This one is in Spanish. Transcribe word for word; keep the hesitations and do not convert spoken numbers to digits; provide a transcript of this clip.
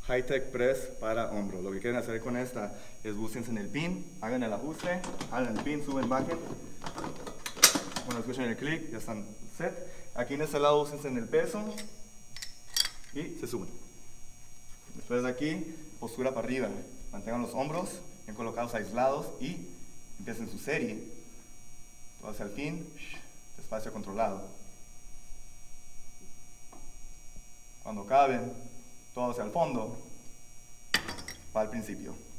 High Tech Press para hombro. Lo que quieren hacer con esta es búsquense en el pin, hagan el ajuste, hagan el pin, suben, bajen. Cuando escuchen el clic, ya están set. Aquí en este lado búsquense en el peso y se suben. Después de aquí, postura para arriba. Mantengan los hombros bien colocados aislados y empiecen su serie. Todo hacia el fin, despacio controlado. Cuando acaben, todo hacia el fondo, va al principio.